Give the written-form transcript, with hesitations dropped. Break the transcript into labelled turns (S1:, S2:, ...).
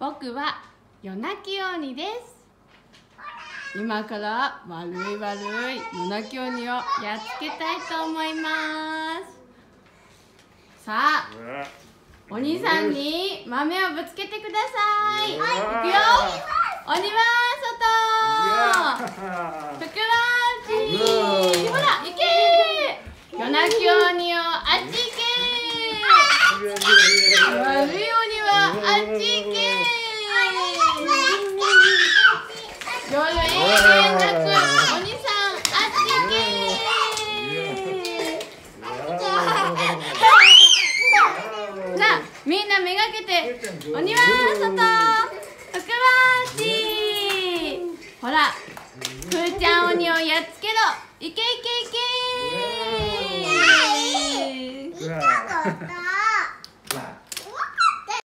S1: 僕は夜泣き鬼です。今から悪い夜泣き鬼をやっつけたいと思います。さあ、お兄さんに豆をぶつけてください。いくよ、鬼は外、福は内。ほら、行け。夜泣き鬼をあっち行け。悪い鬼はあっち行け。夜永遠なく鬼さんあっち行け。さあ、みんなめがけて鬼は外、福は内。ほら、ふーちゃん鬼をやっつけろ。いけいけいけ。